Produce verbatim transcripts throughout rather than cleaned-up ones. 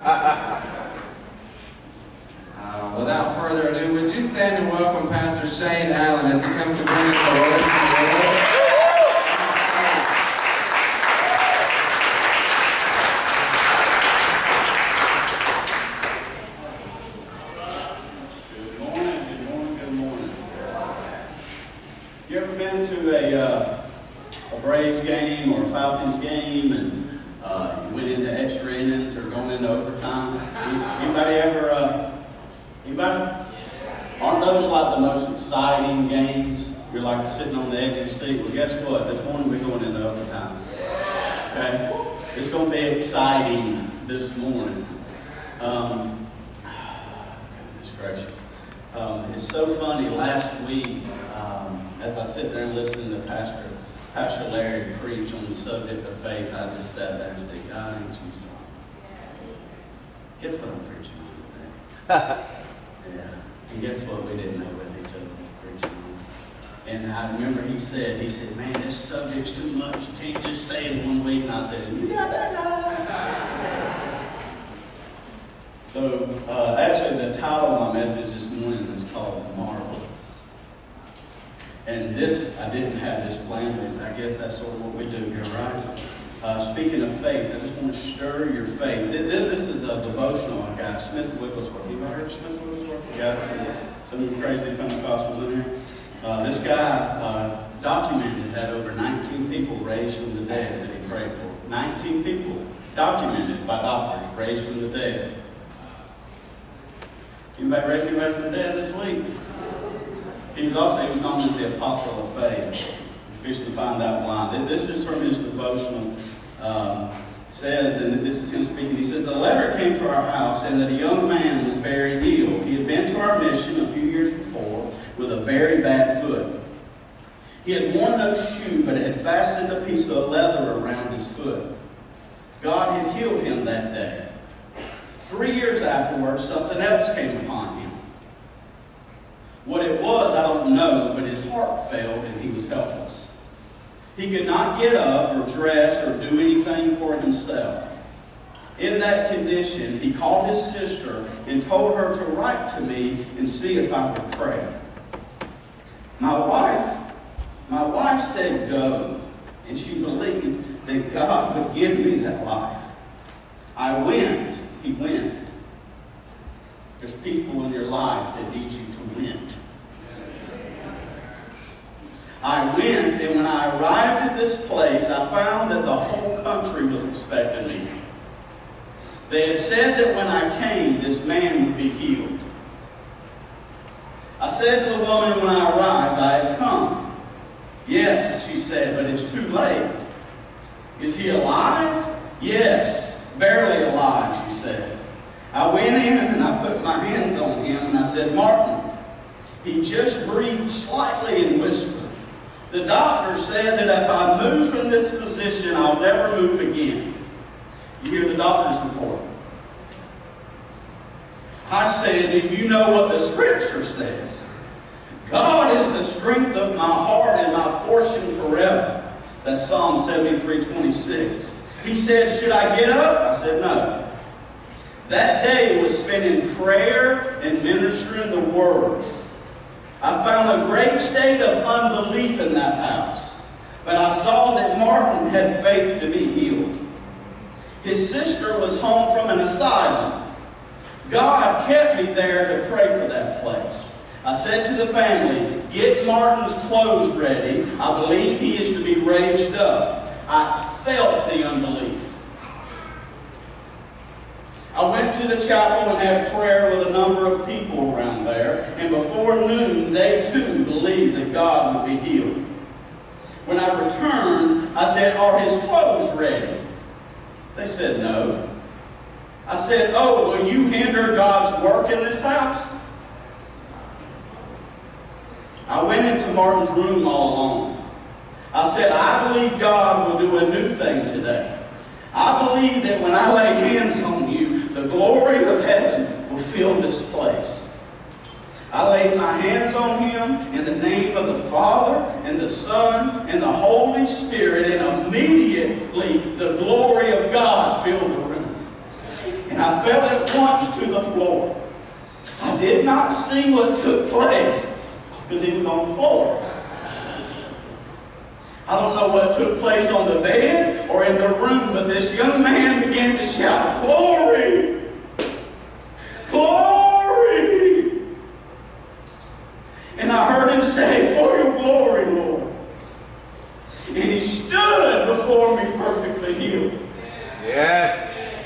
Uh, without further ado, would you stand and welcome Pastor Shane Allen as he comes to bring us the word from the Lord? Good morning, good morning, good morning. You ever been to a, uh, a Braves game or a Falcons game and uh, you went into extra innings or going into overtime? Anybody ever, uh, anybody? Aren't those like the most exciting games? You're like sitting on the edge of your seat. Well, guess what? This morning we're going into overtime. Okay? It's going to be exciting this morning. Um, goodness gracious. Um, it's so funny. Last week, um, as I sit there and listen to Pastor, Pastor Larry preach on the subject of faith, I just sat there and said, God, ain't you something? Guess what I'm preaching on today? Yeah. And guess what? We didn't know what each other was preaching on. And I remember he said, he said, man, this subject's too much. You can't just say it one week. And I said, you got that right. So, uh, actually, the title of my message this morning is called Marvelous. And this, I didn't have this planned, but I guess that's sort of what we do here, right? Uh, speaking of faith, I just want to stir your faith. This, this is a devotional I got. Smith Wigglesworth. You ever heard of Smith Wigglesworth? You got some, some crazy Pentecostals in here. Uh, this guy uh, documented that over nineteen people raised from the dead that he prayed for. nineteen people documented by doctors raised from the dead. Anybody raised anybody from the dead this week? He was also he was known as the Apostle of Faith. Fishing to find out why. This is from his devotional. Um, says, and this is him speaking, he says, a letter came to our house saying that a young man was very ill. He had been to our mission a few years before with a very bad foot. He had worn no shoe, but had fastened a piece of leather around his foot. God had healed him that day. Three years afterwards, something else came upon him. What it was, I don't know, but his heart failed and he was helpless. He could not get up or dress or do anything for himself. In that condition, he called his sister and told her to write to me and see if I would pray. My wife, my wife said go, and she believed that God would give me that life. I went, he went. There's people in your life that need you to win. I went, and when I arrived at this place, I found that the whole country was expecting me. They had said that when I came, this man would be healed. I said to the woman when I arrived, I have come. Yes, she said, but it's too late. Is he alive? Yes, barely alive, she said. I went in and I put my hands on him and I said, Martin. He just breathed slightly and whispered. The doctor said that if I move from this position, I'll never move again. You hear the doctor's report. I said, do you know what the scripture says? God is the strength of my heart and my portion forever. That's Psalm seventy-three twenty-six. He said, should I get up? I said, no. That day was spent in prayer and ministering the word. I found a great state of unbelief in that house, but I saw that Martin had faith to be healed. His sister was home from an asylum. God kept me there to pray for that place. I said to the family, get Martin's clothes ready. I believe he is to be raised up. I felt the unbelief. I went to the chapel and had prayer with a number of people around there, and before noon, they too believed that God would be healed. When I returned, I said, are his clothes ready? They said, no. I said, oh, will you hinder God's work in this house? I went into Martin's room all alone. I said, I believe God will do a new thing today. I believe that when I lay hands on you, the glory of heaven will fill this place. I laid my hands on him in the name of the Father and the Son and the Holy Spirit, and immediately the glory of God filled the room. and I fell at once to the floor. I did not see what took place because he was on the floor. I don't know what took place on the bed or in the room, but this young man began to shout, "Glory! Glory!" And I heard him say, "For your glory, Lord." And he stood before me perfectly healed. Yes.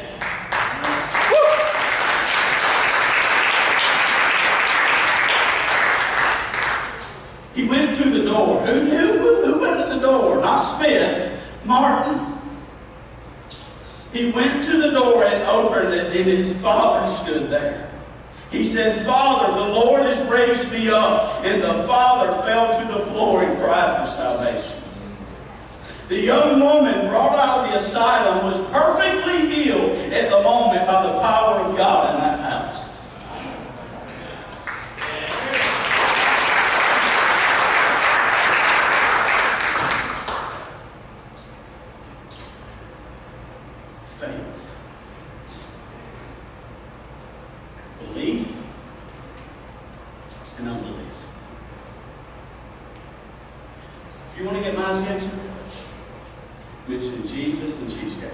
He went to the door. Who, who, who went to the door? Not Smith. Martin. He went to the door and opened it, and his father stood there. He said, "Father, the Lord has raised me up." And the father fell to the floor and cried for salvation. The young woman brought out of the asylum was perfectly healed at the moment by the power of God in that house. Faith. Belief and unbelief. If you want to get my attention, mention Jesus and cheesecake.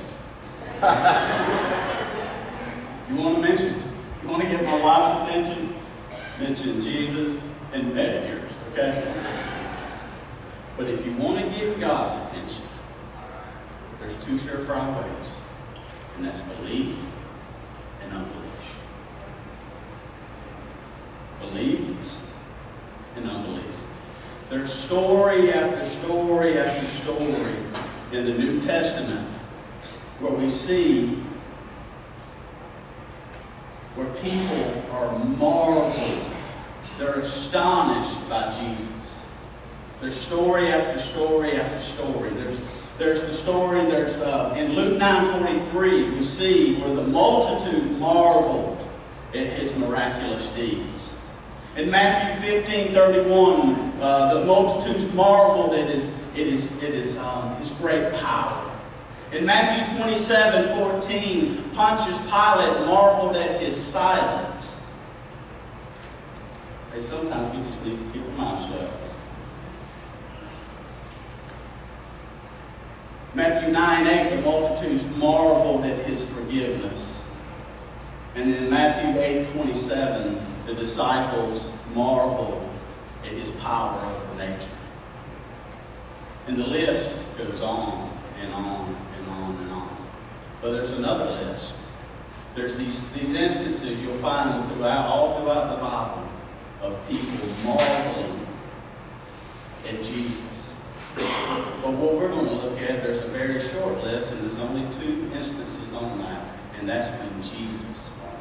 You want to mention, you want to get my wife's attention, mention Jesus and pedicures, okay? But if you want to get God's attention, there's two surefire ways, and that's belief and unbelief. Belief and unbelief. There's story after story after story in the New Testament where we see where people are marveled. They're astonished by Jesus. There's story after story after story. There's, there's the story, there's uh, in Luke nine forty-three, we see where the multitude marveled at his miraculous deeds. In Matthew fifteen thirty-one, uh, the multitudes marveled at his, it is, it is um, his great power. In Matthew twenty-seven fourteen, Pontius Pilate marveled at his silence. Hey, sometimes we just need to keep our mouth shut. Matthew nine eight, the multitudes marveled at his forgiveness. And in Matthew eight twenty-seven, the disciples marveled at his power over nature. And the list goes on and on and on and on. But there's another list. There's these, these instances you'll find throughout, all throughout the Bible of people marveling at Jesus. But what we're going to look at, there's a very short list, and there's only two instances on that, and that's when Jesus marveled.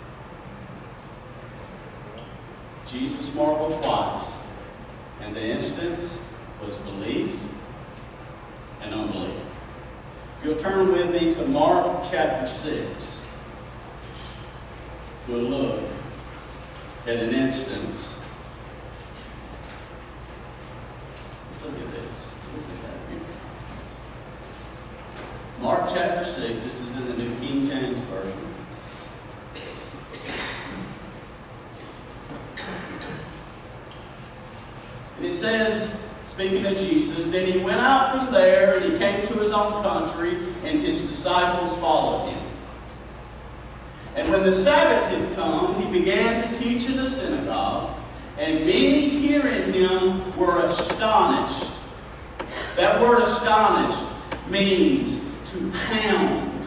Jesus marveled twice, and the instance was belief and unbelief. If you'll turn with me to Mark chapter six, we'll look at an instance. Look at this. Isn't that beautiful? Mark chapter six, this is in the New King James Version. And it says, speaking of Jesus, then he went out from there and he came to his own country, and his disciples followed him. And when the Sabbath had come, he began to teach in the synagogue, and many hearing him were astonished. That word astonished means to pound,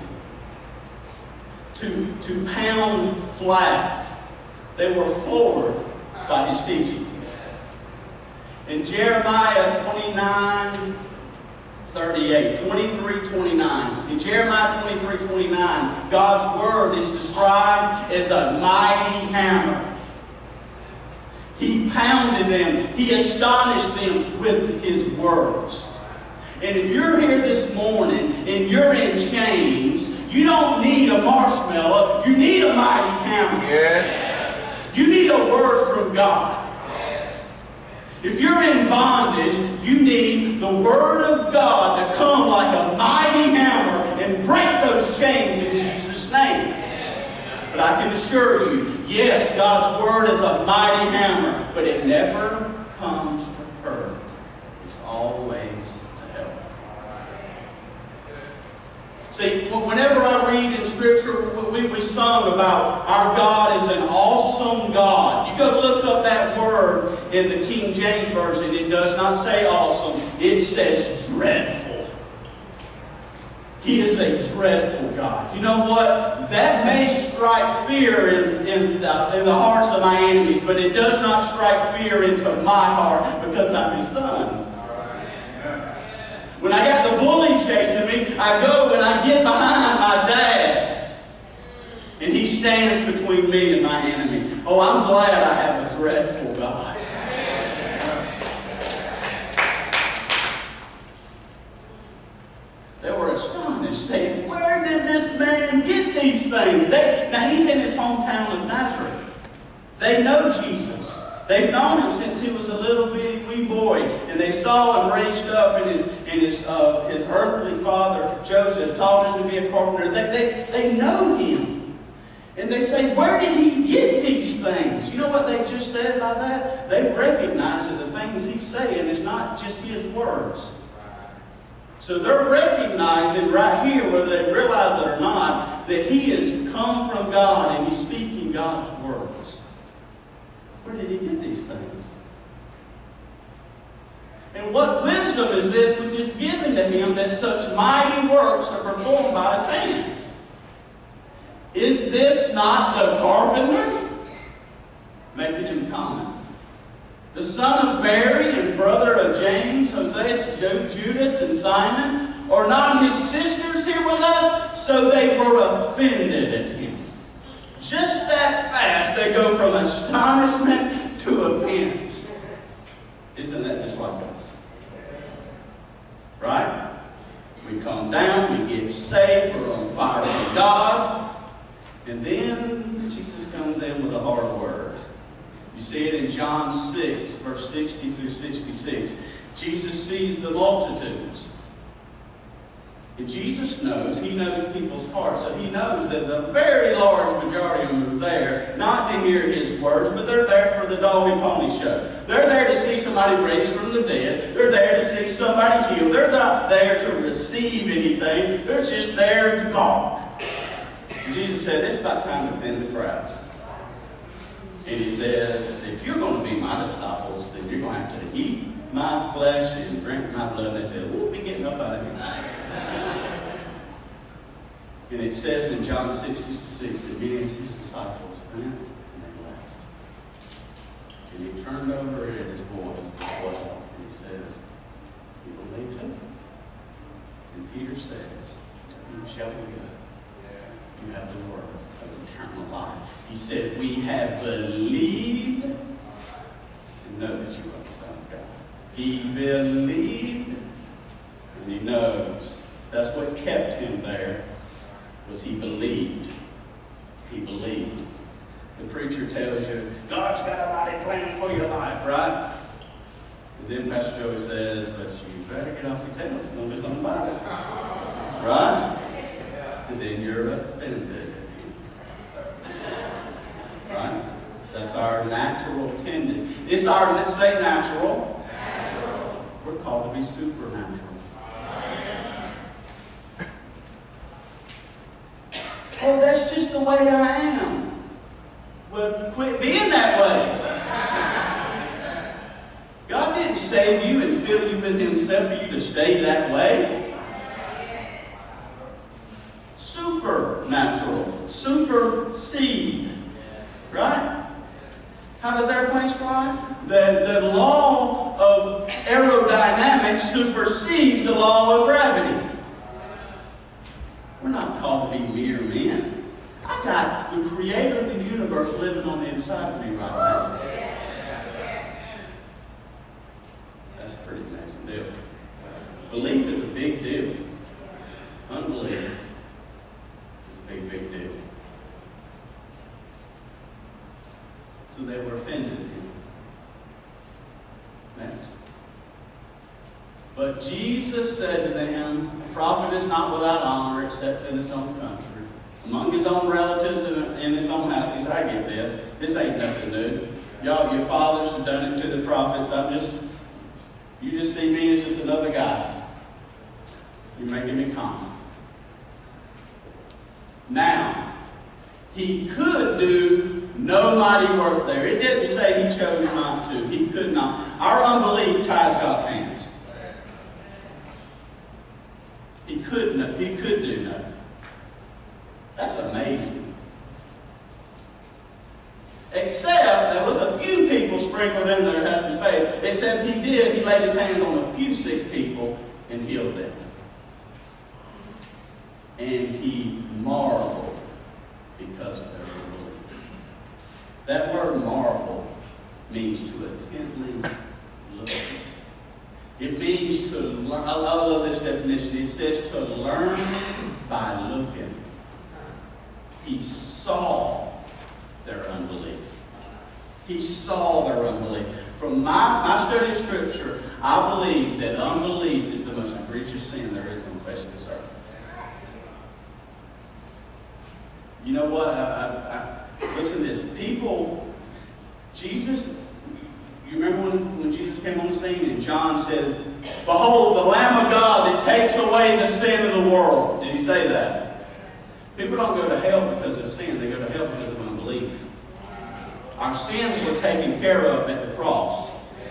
to, to pound flat. They were floored by his teaching. In Jeremiah twenty-nine thirty-eight, twenty-three twenty-nine. In Jeremiah twenty-three twenty-nine, God's word is described as a mighty hammer. He pounded them. He astonished them with his words. And if you're here this morning and you're in chains, you don't need a marshmallow. You need a mighty hammer. Yes. You need a word from God. If you're in bondage, you need the Word of God to come like a mighty hammer and break those chains in Jesus' name. But I can assure you, yes, God's Word is a mighty hammer, but it never comes to hurt. It's always to help. See, whenever I read in Scripture, we, we sung about our God is an awesome God. You go look up that word in the King James Version. It does not say awesome. It says dreadful. He is a dreadful God. You know what? That may strike fear in, in, the, in the hearts of my enemies, but it does not strike fear into my heart because I'm His son. When I got the bully chasing me, I go and I get behind my dad. And he stands between me and my enemy. Oh, I'm glad I have a dreadful God. They were astonished, saying, where did this man get these things? They, now, he's in his hometown of Nazareth. They know Jesus. They've known him since he was a little bitty wee boy. And they saw him raised up, and his, and his, uh, his earthly father, Joseph, taught him to be a carpenter. They, they, they know him. And they say, where did he get these things? You know what they just said by that? They recognize that the things he's saying is not just his words. So they're recognizing right here, whether they realize it or not, that he has come from God and he's speaking God's words. Where did he get these things? And what wisdom is this which is given to him that such mighty works are performed by his hands? Is this not the carpenter? Making him common. The son of Mary and brother of James, Jose, Judas, and Simon, are not his sisters here with us? So they were offended at him. Just that fast, they go from astonishment to offense. Isn't that just like us? Right? We come down, we get saved, we're on fire for God, and then Jesus comes in with a hard word. You see it in John six, verse sixty through sixty-six. Jesus sees the multitudes. And Jesus knows, he knows people's hearts. So he knows that the very large majority of them are there, not to hear his words, but they're there for the dog and pony show. They're there to see somebody raised from the dead. They're there to see somebody healed. They're not there to receive anything. They're just there to talk. And Jesus said, it's about time to thin the crowd. And he says, if you're going to be my disciples, then you're going to have to eat my flesh and drink my blood. And they said, we'll be getting up out of here. And it says in John six sixty-six that many of his disciples went and they left. And he turned over at his boys, the twelve, and he says, you believe too? And Peter says, to whom shall we go? You have the word of eternal life. He said, we have believed and know that you are the Son of God. He believed and he knows. That's what kept him there, was he believed. He believed. The preacher tells you, God's got a mighty plan for your life, right? And then Pastor Joey says, but you better get off your tail and know something about it. Right? And then you're offended. Right? That's our natural tendency. It's our, let's say natural. natural. We're called to be supernatural. Oh, that's just the way I am. Well, quit being that way. God didn't save you and fill you with himself for you to stay that way. Supernatural. Supersede. Right? How does airplanes fly? The, the law of aerodynamics supersedes the law of gravity. We're not called to be mere men. I got the creator of the universe living on the inside of me right now. That's a pretty amazing deal. Belief is a big deal. Unbelief is a big, big deal. So they were offended at him. Next. But Jesus said to them, a prophet is not without honor except in his own country, among his own relatives and in his own this ain't nothing new. Y'all, your fathers have done it to the prophets. I'm just, you just see me as just another guy. You're making me common. Now, he could do no mighty work there. It didn't say he chose not to. He could not. Our unbelief ties God's hands. He could not, he could do no. That's amazing. Except there was a few people sprinkled in there that had some faith. Except he did. He laid his hands on a few sick people and healed them. And he marveled because of their unbelief. That word marvel means to intently look. It means to learn. I love this definition. It says to learn by looking. He saw their unbelief. He saw their unbelief. From my, my study of Scripture, I believe that unbelief is the most egregious sin there is on the face of this earth. You know what? I, I, I, listen to this. People, Jesus, you remember when, when Jesus came on the scene and John said, "Behold, the Lamb of God that takes away the sin of the world." Did he say that? People don't go to hell because of sin. They go to hell because of unbelief. Our sins were taken care of at the cross.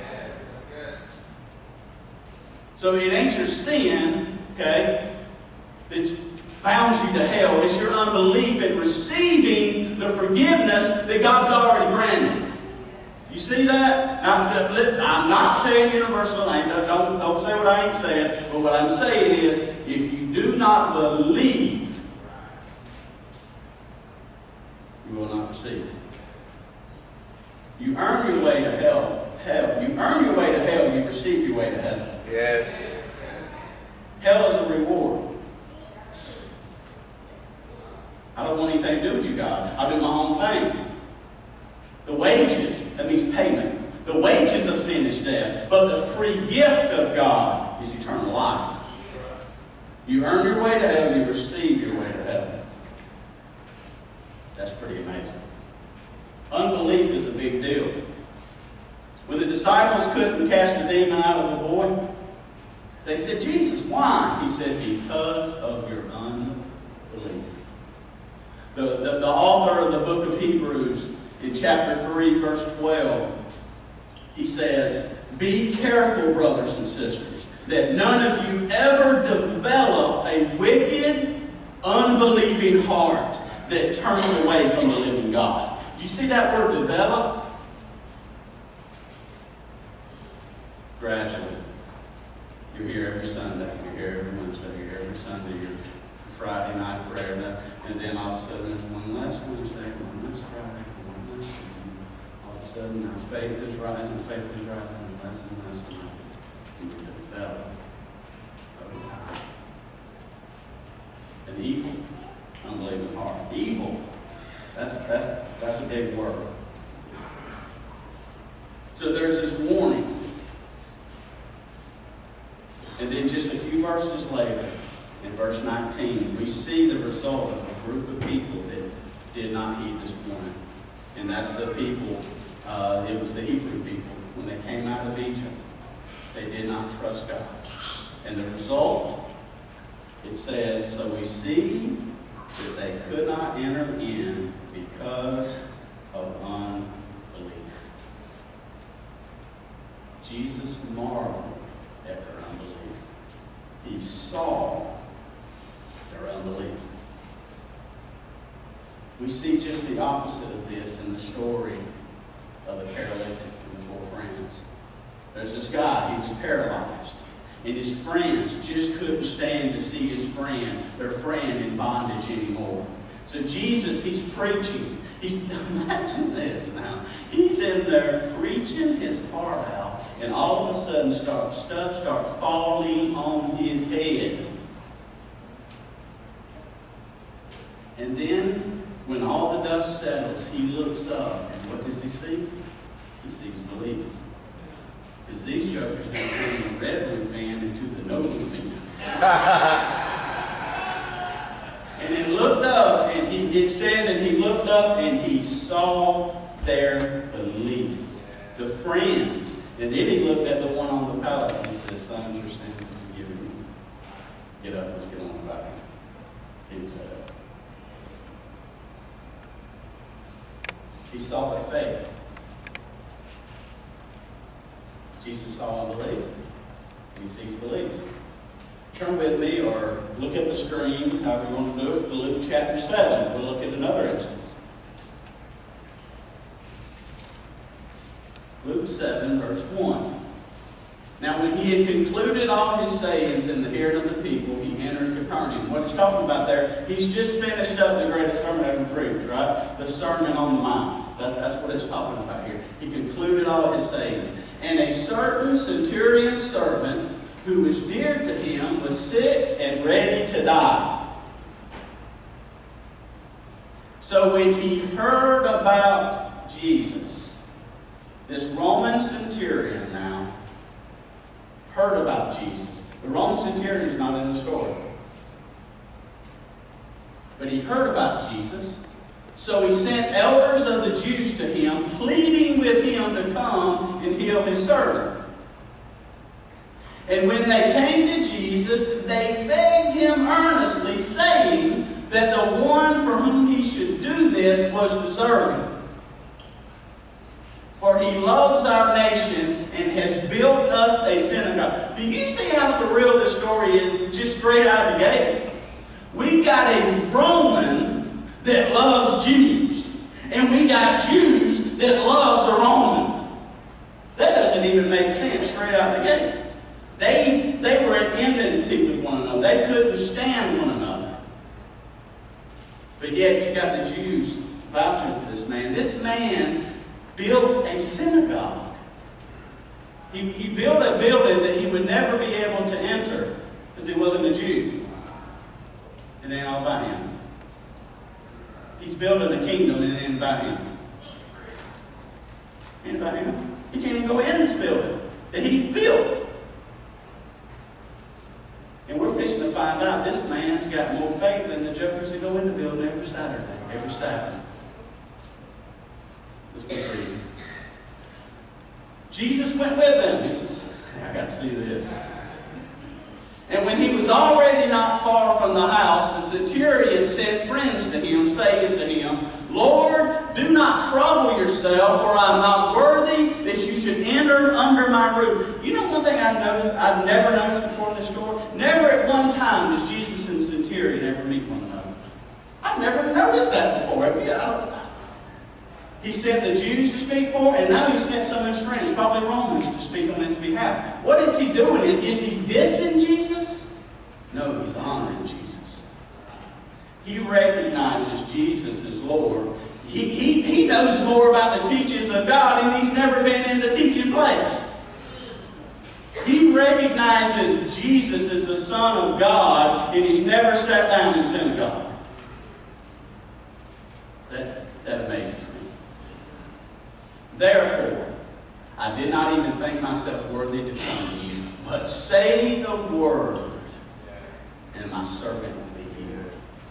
So it ain't your sin, okay, that bounds you to hell. It's your unbelief in receiving the forgiveness that God's already granted. You see that? Now, I'm not saying universal. I ain't, don't, don't say what I ain't saying. But what I'm saying is, if you do not believe, you will not receive. You earn your way to hell. Hell. You earn your way to hell. You receive your way to heaven. Yes. Hell is a reward. I don't want anything to do with you, God. I'll do my own thing. The wages, that means payment. The wages of sin is death. But the free gift of God is eternal life. You earn your way to heaven, you receive your way to heaven. That's pretty amazing. Unbelief is a big deal. When the disciples couldn't cast the demon out of the boy, they said, "Jesus, why?" He said, "Because of your unbelief." The, the, the author of the book of Hebrews, in chapter three, verse twelve, he says, "Be careful, brothers and sisters, that none of you ever develop a wicked, unbelieving heart that turns away from the living God." Do you see that word develop? Gradually. You're here every Sunday. You're here every Wednesday. You're here every Sunday. You're Friday night prayer. And then all of a sudden there's one last Wednesday, one last Friday, one last Sunday. All of a sudden our faith is rising, faith is rising, less and less and less. And we develop over time. An evil, unbelieving heart. Evil. That's, that's, that's a big word. So there's this warning. And then just a few verses later, in verse nineteen, we see the result of a group of people that did not heed this warning. And that's the people, uh, it was the Hebrew people. When they came out of Egypt, they did not trust God. And the result, it says, "So we see that they could not enter in because of unbelief." Jesus marveled at their unbelief. He saw their unbelief. We see just the opposite of this in the story of the paralytic and the four friends. There's this guy, he was paralyzed. And his friends just couldn't stand to see his friend, their friend, in bondage anymore. So Jesus, he's preaching. He's, imagine this now. He's in there preaching his heart out. And all of a sudden, start, stuff starts falling on his head. And then, when all the dust settles, he looks up. And what does he see? He sees belief. Because these jokers now turn the red blue fan into the no blue fan. And he looked up, and he, it says, and he looked up, and he saw their belief. The friends. And then he looked at the one on the pallet and he said, sons, your sins are forgiven you. Get up, let's get on the back. He didn't say that. He saw their faith. Jesus saw unbelief. He sees belief. Turn with me or look at the screen, however you want to do it, to Luke chapter seven. We'll look at another instance. Luke seven, verse one. Now when he had concluded all his sayings in the hearing of the people, he entered Capernaum. What he's talking about there, he's just finished up the greatest sermon ever preached, right? The Sermon on the Mount. That, that's what it's talking about here. He concluded all his sayings. And a certain centurion servant who was dear to him was sick and ready to die. So when he heard about Jesus, this Roman centurion now heard about Jesus. The Roman centurion is not in the story. But he heard about Jesus. So he sent elders of the Jews to him, pleading with him to come and heal his servant. And when they came to Jesus, they begged him earnestly, saying that the one for whom he should do this was deserving. For he loves our nation and has built us a synagogue. Do you see how surreal this story is just straight out of the gate? We got a Roman that loves Jews. And we got Jews that loves a Roman. That doesn't even make sense straight out the gate. They, they were at enmity with one another. They couldn't stand one another. But yet you got the Jews vouching for this man. This man built a synagogue. He, he built a building that he would never be able to enter because he wasn't a Jew. It ain't all about him. He's building a kingdom and it ain't about him. It ain't about him. He can't even go in this building that he built. And we're fixing to find out this man's got more faith than the jokers that go in the building every Saturday, every Sabbath. Let's keep reading. Jesus went with them. He says, I got to see this. And when he was already not far from the house, the centurion sent friends to him, saying to him, Lord, do not trouble yourself, for I am not worthy that you should enter under my roof. You know one thing I've noticed, I've never noticed before in this story? Never at one time does Jesus and the centurion ever meet one another. I've never noticed that before. I don't, he sent the Jews to speak for him, and now he sent some of his friends, probably Romans, to speak on his behalf. What is he doing? Is he dissing Jesus? No, he's honoring Jesus. He recognizes Jesus as Lord. He, he, he knows more about the teachings of God, and he's never been in the teaching place. He recognizes Jesus as the Son of God, and he's never sat down in synagogue. That, that amazes me. Therefore, I did not even think myself worthy to come to you, but say the word, and my servant will be healed.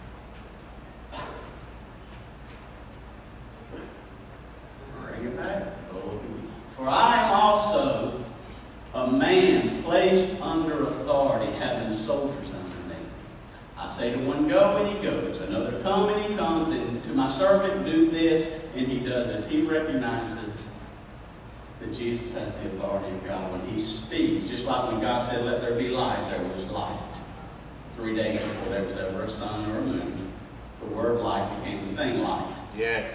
Bring it back. Oh, for I am also a man placed under authority, having soldiers under me. I say to one, go, and he goes. Another, come, and he comes. And to my servant, do this, and he does this. He recognizes that Jesus has the authority of God. When he speaks, just like when God said, let there be light, there was light. Three days before there was ever a sun or a moon, the word light became the thing light. Yes.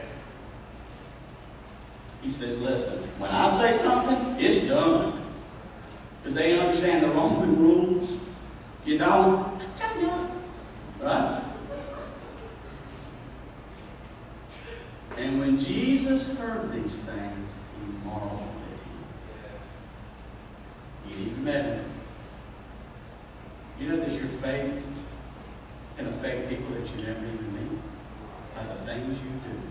He says, listen, when I say something, it's done. Because they understand the Roman rules. You don't, right? And when Jesus heard these things, he marveled at him. He even met him. You know that your faith can affect people that you never even meet by the things you do.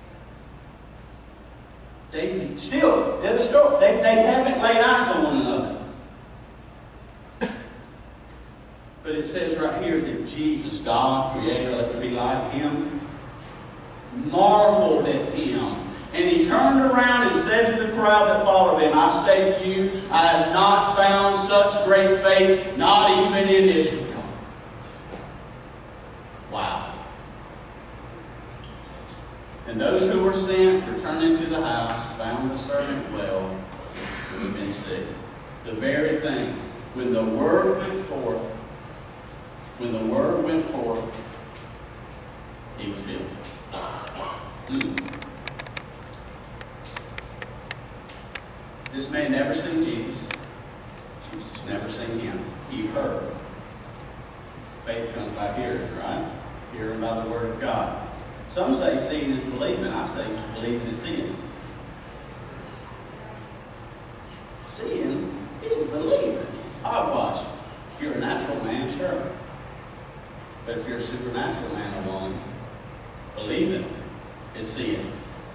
They still, they're the story. They, they haven't laid eyes on one another. But it says right here that Jesus, God, Creator, let there be light, him, marveled at him. And he turned around and said to the crowd that followed him, I say to you, I have not found such great faith, not even in Israel. Wow. And those who were sent, returning to the house, found the servant well, who had been sick. The very thing, when the word went forth, when the word went forth, he was healed. Mm. This man never seen Jesus. Jesus never seen him. He heard. Faith comes by hearing, right? Hearing by the word of God. Some say seeing is believing. I say believing is seeing. Seeing is believing. Hogwash. If you're a natural man, sure. But if you're a supernatural man or woman, believing is seeing.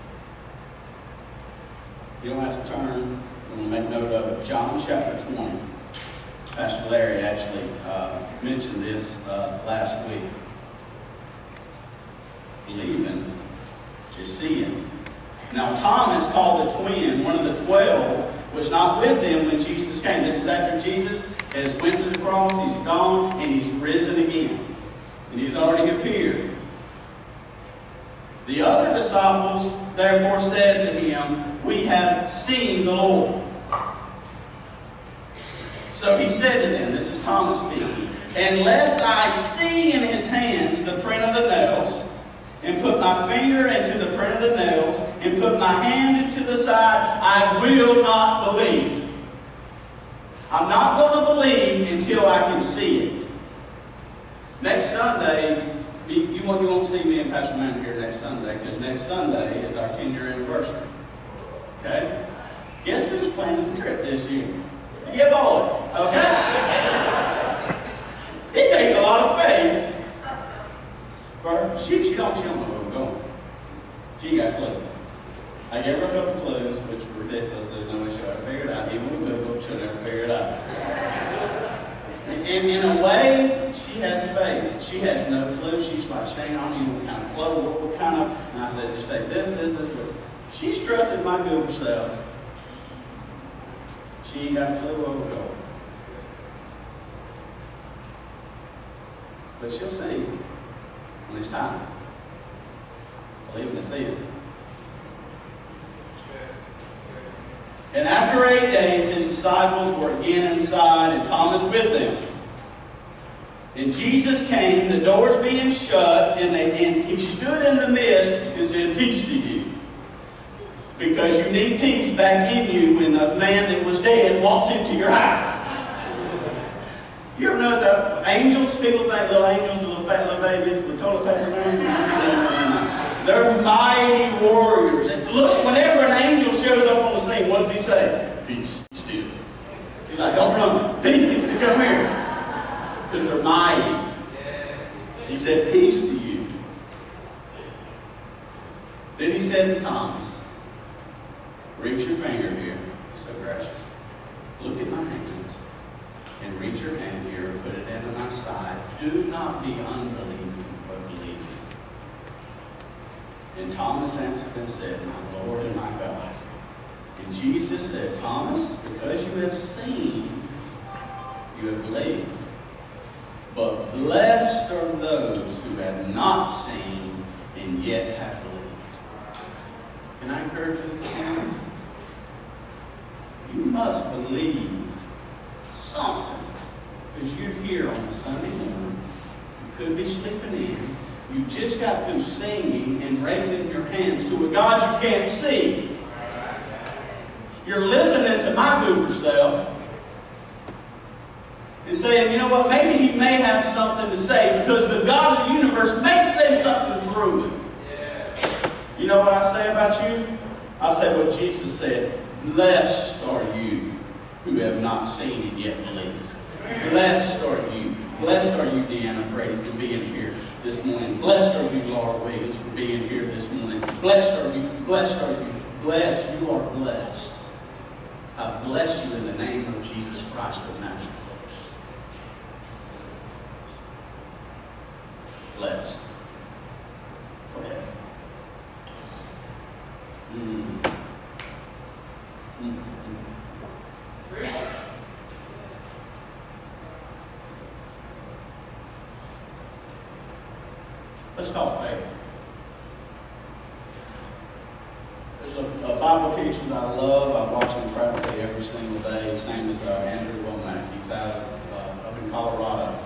You don't have to turn. I'm going to make note of it. John chapter twenty. Pastor Larry actually uh, mentioned this uh, last week. Believing is seeing. Now Thomas, called the twin, one of the twelve, was not with them when Jesus came. This is after Jesus has went to the cross, he's gone, and he's risen again. And he's already appeared. The other disciples therefore said to him, we have seen the Lord. So he said to them, this is Thomas speaking, unless I see in his hands the print of the nails, and put my finger into the print of the nails, and put my hand into the side, I will not believe. I'm not going to believe until I can see it. Next Sunday, you won't, you won't see me and Pastor Mann here next Sunday, because next Sunday is our ten-year anniversary. Okay? Guess who's planning the trip this year? Yeah, boy. Okay? It takes a lot of faith. For she, she don't, she don't know where we're going. She got a clue. I gave her a couple clues, which were ridiculous. There's no way she'll ever figure it out. Even with Google, she'll never figure it out. And in a way, she has faith. She has no clue. She's like, Shane, I don't even know what kind of clothes, what, what kind of, and I said, just take this, this, this, this. She's trusted my Google self. She ain't got a clue where we're going. But she'll see when it's time. Believe in the season. And after eight days, his disciples were again inside, and Thomas with them. And Jesus came, the doors being shut, and, they, and he stood in the midst and said, peace to you. Because you need peace back in you when a man that was dead walks into your house. You ever notice how angels, people think little angels are little fat little babies with toilet paper? No, no, no, no. They're mighty warriors. And look, whenever an angel shows up on the scene, what does he say? Peace, still. He's like, don't run. Peace needs to come here. Because they're mighty. He said, peace to you. Then he said to Thomas, reach your finger here. So gracious. Look at my hands. And reach your hand here and put it into my side. Do not be unbelieving, but believing. And Thomas answered and said, my Lord and my God. And Jesus said, Thomas, because you have seen, you have believed. But blessed are those who have not seen and yet have believed. Can I encourage you this morning? You must believe something. Because you're here on a Sunday morning. You could be sleeping in. You just got through singing and raising your hands to a God you can't see. You're listening to my goober self and saying, you know what, maybe he may have something to say because the God of the universe may say something through him. You know what I say about you? I say what Jesus said. Blessed are you who have not seen and yet believe. Blessed are you. Blessed are you, Deanna Brady, for being here this morning. Blessed are you, Laura Wiggins, for being here this morning. Blessed are you. Blessed are you. Blessed. You are blessed. I bless you in the name of Jesus Christ of Nazareth. Blessed. Blessed. Mm. Mm-hmm. Let's talk faith. There's a, a Bible teacher that I love. I watch him practically every single day. His name is uh, Andrew Womack. He's out of, uh, up in Colorado.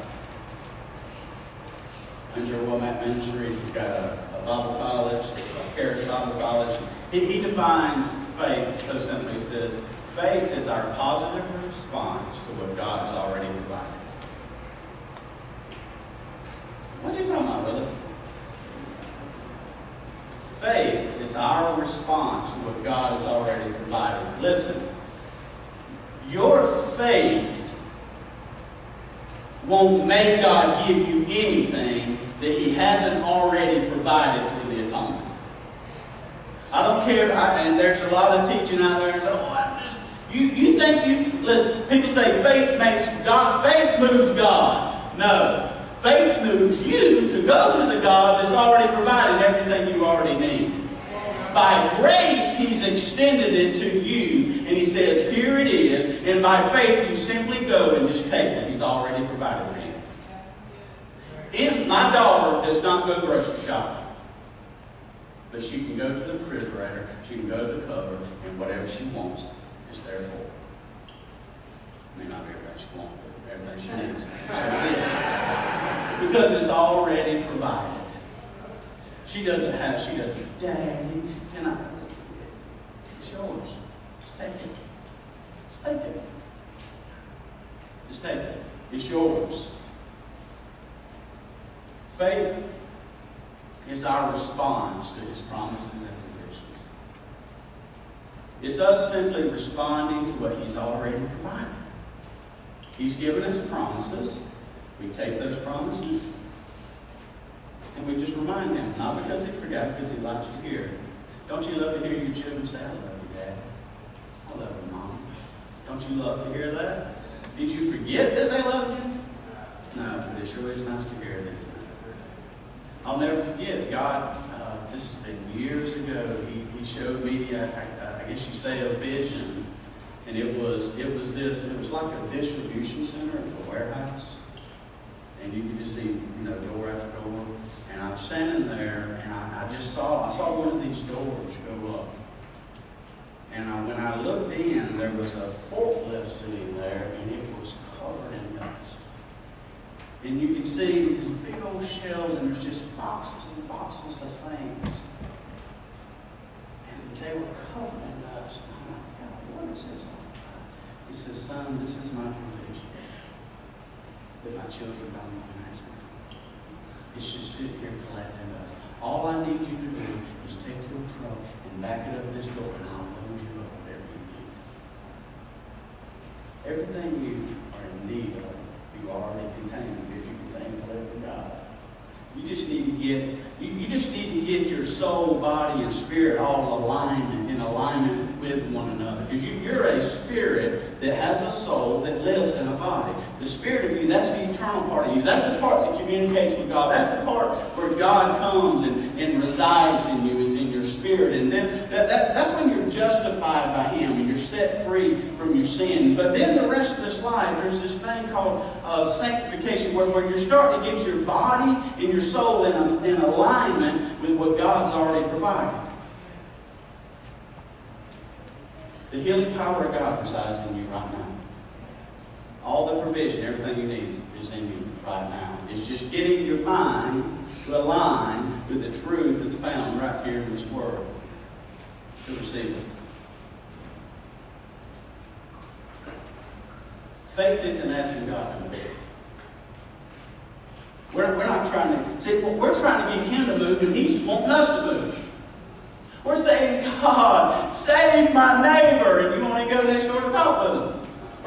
Andrew Womack Ministries. He's got a, a Bible college, a Charis Bible College. He, he defines faith so simply. He says, faith is our positive response to what God has already provided. What are you talking about, brother? Faith is our response to what God has already provided. Listen, your faith won't make God give you anything that He hasn't already provided through the atonement. I don't care, I, and there's a lot of teaching out there and say, oh, I'm just, you, you think you, listen, people say faith makes God, faith moves God. No. Faith moves you to go to the God that's already provided everything you already need. By grace, He's extended it to you, and He says, here it is, and by faith you simply go and just take what He's already provided for you. If my daughter does not go grocery shopping, but she can go to the refrigerator, she can go to the cupboard, and whatever she wants is there for her. I mean, not everything she wants, but everything she needs. Because it's already provided. She doesn't have, she doesn't, Daddy, can I? It's yours. Just take it. Just take it. Just take it. It's yours. Faith is our response to His promises and provisions. It's us simply responding to what He's already provided. He's given us promises. We take those promises and we just remind them, not because He forgot, because He likes to hear it. Don't you love to hear your children say, I love you, Dad. I love you, Mom. Don't you love to hear that? Did you forget that they loved you? No, but it sure is nice to hear it, isn't it? I'll never forget, God, uh, this has been years ago, He, he showed me, I, I, I guess you say, a vision. And it was, it was this, it was like a distribution center, it was a warehouse. And you could just see, you know, door after door. And I'm standing there, and I, I just saw, I saw one of these doors go up. And I, when I looked in, there was a forklift sitting there, and it was covered in dust. And you can see these big old shelves, and there's just boxes and boxes of things. And they were covered in dust. And I'm like, God, what is this all about? He says, son, this is my provision that my children don't even ask me for. It's just sit here collecting dust. All I need you to do is take your truck and back it up this door, and I'll load you up whatever you need. Everything you are in need of, you already contain, because you contain the living God. You just need to get, you, you just need to get your soul, body, and spirit all alignment, in alignment with one another. Because you, you're a spirit that has a soul that lives in a body. The spirit of you, that's the eternal part of you. That's the part that communicates with God. That's the part where God comes and, and resides in you, is in your spirit. And then that, that, that's when you're justified by Him and you're set free from your sin. But then the rest of this life, there's this thing called uh, sanctification, where, where you're starting to get your body and your soul in, a, in alignment with what God's already provided. The healing power of God resides in you right now. All the provision, everything you need is in you right now. It's just getting your mind to align with the truth that's found right here in this Word to receive it. Faith isn't asking God to move. We're, we're not trying to, see, we're trying to get Him to move, and He's wanting us to move. We're saying, God, save my neighbor, and you want to go next door to talk with him.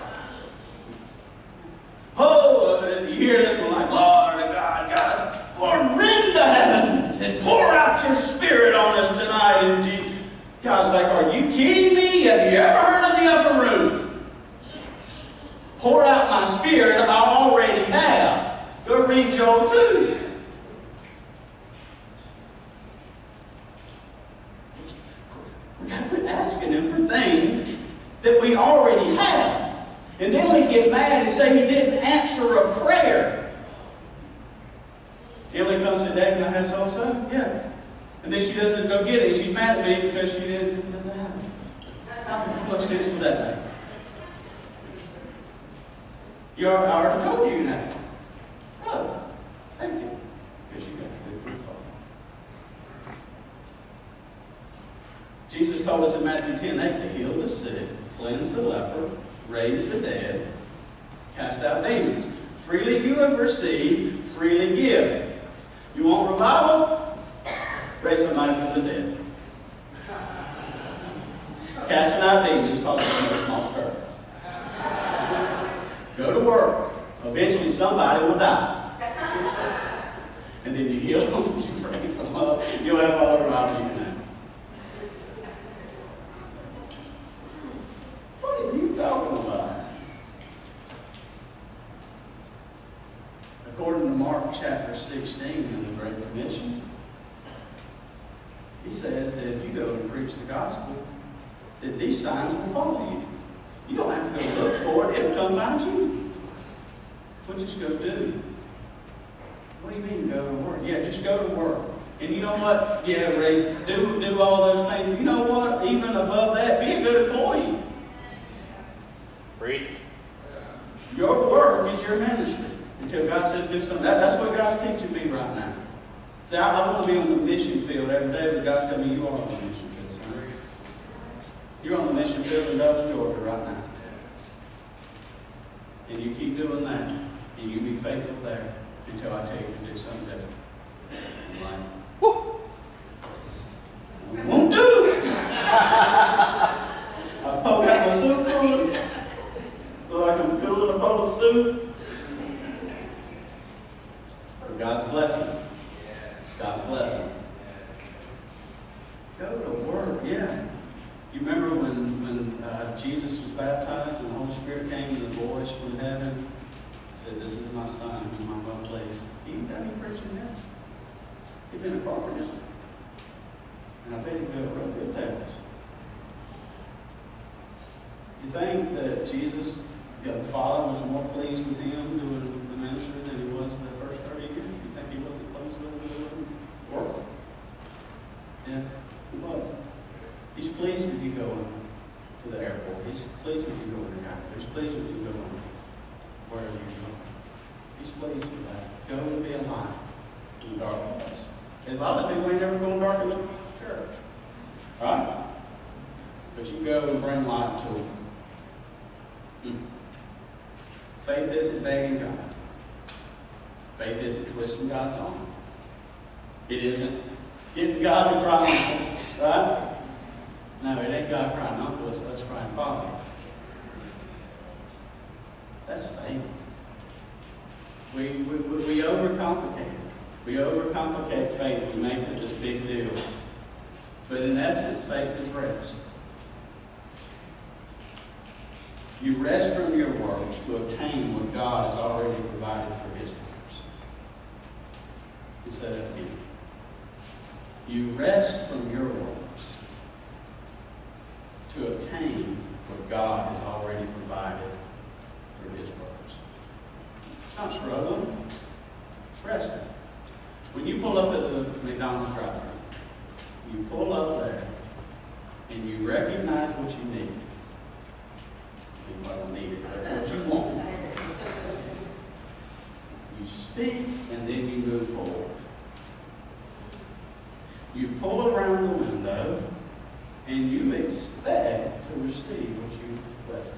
Oh, you hear this one like, Lord God, God, Lord, rend the heavens and pour out your Spirit on us tonight. And God's like, are you kidding me? Have you ever heard of the upper room? Pour out my Spirit, I already have. Go read Joel two. We got to quit asking Him for things that we already have. And then we get mad and say he didn't answer a prayer. Emily comes to Dad, can I have so-and-so? Yeah. And then she doesn't go get it. And she's mad at me because she didn't, it doesn't happen. How much sense would that make? You already, I already told you that. Oh, thank you. Because you got a good good father. Jesus told us in Matthew ten eight to heal the sick, cleanse the leper, raise the dead, cast out demons. Freely you have received, freely give. You want revival? Raise somebody from the dead. Casting out demons causes a small stir. Go to work. Eventually somebody will die. And then you heal them, you raise them up, you'll have all the revival you can have. What are you talking about? According to Mark chapter sixteen in the Great Commission, he says that if you go and preach the gospel, that these signs will follow you. You don't have to go look for it. It'll come find you. That's what you just go do. What do you mean go to work? Yeah, just go to work. And you know what? Yeah, raise, do, do all those things. You know what? Even above that, be a good employee. Preach. Your work is your ministry. Until God says do something. That, that's what God's teaching me right now. See, I, I want to be on the mission field every day, but God's telling me you are on the mission field, son. You're on the mission field in Dublin, Georgia right now. And you keep doing that. And you be faithful there until I tell you to do something different. I'm like, whoo! I won't do it! I poke out my soup cooler. Look like I'm cooling a bowl of soup. For God's blessing. God's blessing. Go to work, yeah. You remember when, when uh, Jesus was baptized and the Holy Spirit came and the voice from heaven said, "This is my son whom I'm well pleased." He ain't done any preaching yet. He's been a carpenter. And I bet he built real good tables. You think that Jesus, yeah, the Father, was more pleased with him doing the ministry than he was the first thirty years? You think he wasn't pleased with him doing work? Yeah, he was. He's pleased with you going to the airport. He's pleased with you going to the airport. He's pleased with you going wherever you're going. He's pleased with that. Go and be a light in the dark place. There's a lot of people ain't never going dark in the church. Right? But you go and bring light to them. Hmm. Faith isn't begging God. Faith isn't twisting God's arm. It isn't getting God to cry. Right? No, it ain't God crying uncle, it's us crying Father. That's faith. We, we, we overcomplicate it. We overcomplicate faith. We make it this big deal. But in essence, faith is rest. You rest from your works to obtain what God has already provided for his works. You say that again. You rest from your works to obtain what God has already provided through his works. It's not struggling. It's resting. When you pull up at the McDonald's drive-thru, you pull up there and you recognize what you need. You don't need it, but what you want. You speak and then you move forward. You pull around the window and you expect to receive what you requested.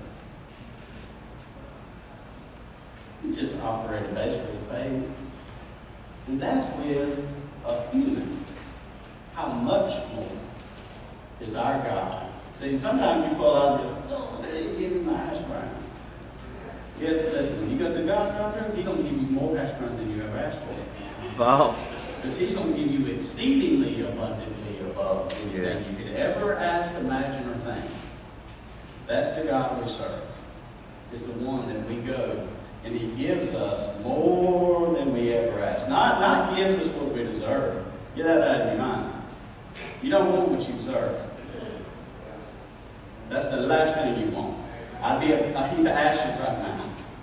You just operate basically with faith. And that's with a human. How much more is our God? See, sometimes you pull out and go, "Oh, they didn't give me my hash brown." Yes, listen, when you got the God out there, he's going to give you more hash browns than you ever asked for. Wow. Because he's going to give you exceedingly abundantly above anything Yes. you could ever ask, imagine, or think. That's the God we serve. It's the one that we go, and he gives us more than we ever ask. Not, not gives us what we deserve. Get that out of your mind. You don't want what you deserve. That's the last thing you want. I'd be a, a heap of ashes right now.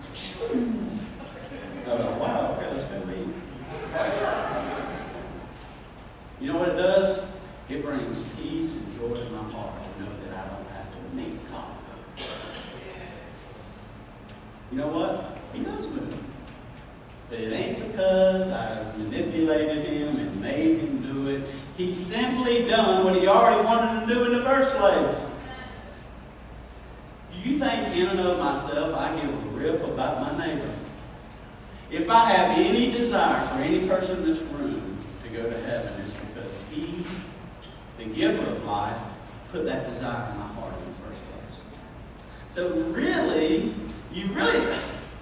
I go, wow, okay, that's going to be. You know what it does? It brings peace and joy to my heart to know that I don't have to make God move. You know what? He does move. But it ain't because I manipulated him and made him do it. He's simply done what he already wanted to do in the first place. Do you think in and of myself I give a rip about my neighbor? If I have any desire for any person in this room to go to heaven, it's because he, the giver of life, put that desire in my heart in the first place. So really, you really,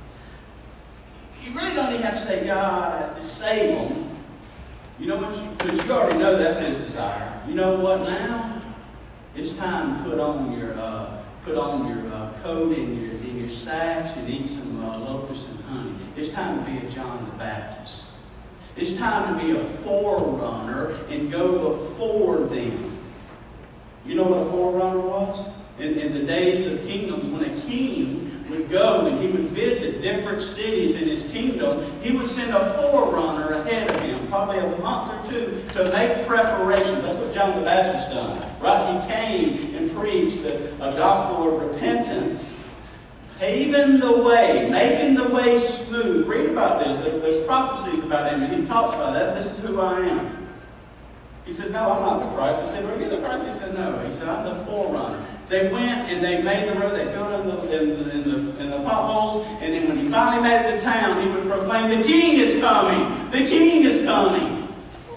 you really don't even have to say, God, save them. You know what? Because you, you already know that's his desire. You know what now? It's time to put on your uh, put on your uh, coat and your and your sash and eat some uh, locusts and honey. It's time to be a John the Baptist. It's time to be a forerunner and go before them. You know what a forerunner was? In, in the days of kingdoms, when a king would go and he would visit different cities in his kingdom, he would send a forerunner ahead of him, probably a month or two, to make preparations. That's what John the Baptist done. Right? He came and preached the a gospel of repentance, paving the way, making the way smooth. Read about this. There, there's prophecies about him, and he talks about that. This is who I am. He said, no, I'm not the Christ. I said, well, you're the Christ. He said, no. He said, I'm the forerunner. They went and they made the road. They filled in the, in the, in the, in the potholes. And then when he finally made it to town, he would proclaim, the king is coming. The king is coming.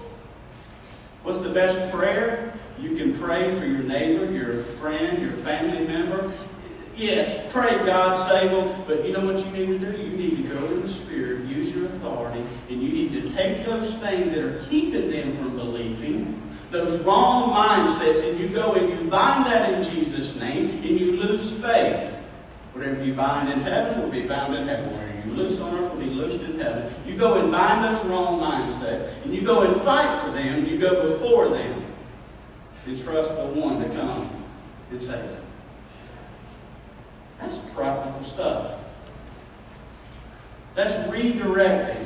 What's the best prayer? You can pray for your neighbor, your friend, your family member. Yes, pray God save them. But you know what you need to do? You need to go in the Spirit, use your authority, and you need to take those things that are keeping them from believing, those wrong mindsets, and you go and you bind that in Jesus' name, and you lose faith. Whatever you bind in heaven will be bound in heaven. Whatever you loose on earth will be loosed in heaven. You go and bind those wrong mindsets, and you go and fight for them, and you go before them, and trust the one to come and save them. That's practical stuff. That's redirecting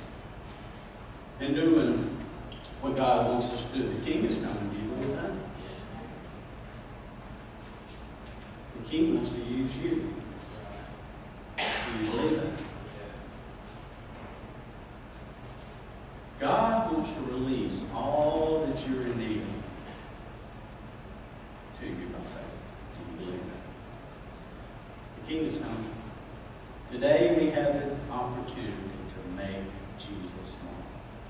and doing what God wants us to do. The king is coming. Do you believe that? The king wants to use you. Do you believe that? God wants to release all that you're in need of to you by faith. Do you believe that? The king is coming. Today we have the opportunity to make Jesus known.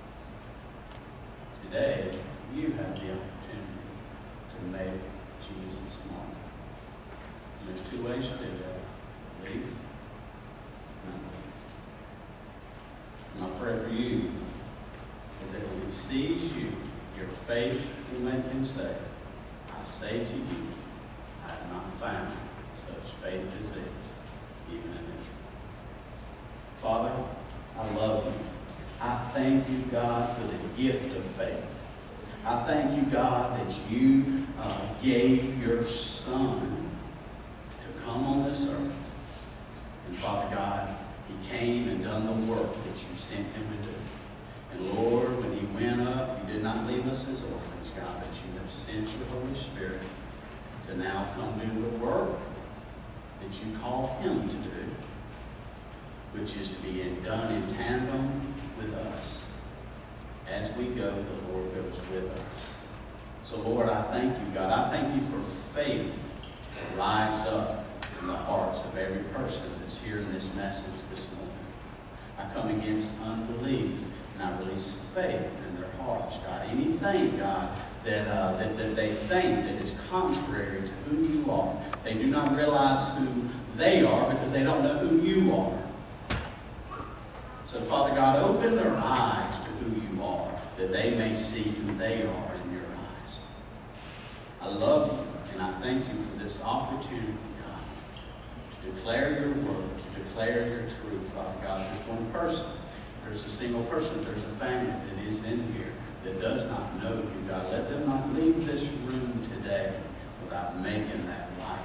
Today you have the opportunity to make Jesus known. And there's two ways to do that. Belief and unbelief. And my prayer for you is that when he sees you, your faith will make him say, I say to you, I have not found such faith as this, even in Israel. Father, I love you. I thank you, God, for the gift of faith. I thank you, God, that you uh, gave your Son to come on this earth. And Father God, he came and done the work that you sent him to do. And Lord, when he went up, you did not leave us as orphans, God, but you have sent your Holy Spirit to now come do the work that you call him to do, which is to be done in tandem with us. As we go, the Lord goes with us. So Lord, I thank you, God. I thank you for faith to rise up in the hearts of every person that's hearing this message this morning. I come against unbelief, and I release faith in their hearts, God. Anything, God, that, uh, that, that they think that is contrary to who you are. They do not realize who they are because they don't know who you are. So, Father God, open their eyes to who you are, that they may see who they are in your eyes. I love you, and I thank you for this opportunity, God, to declare your word, to declare your truth, Father God. If there's one person, if there's a single person, if there's a family that is in here that does not know you, God, let them not leave this room today without making that right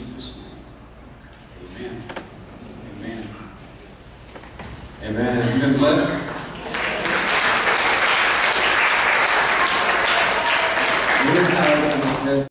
Jesus' name. Amen. Amen. Amen. You've been blessed.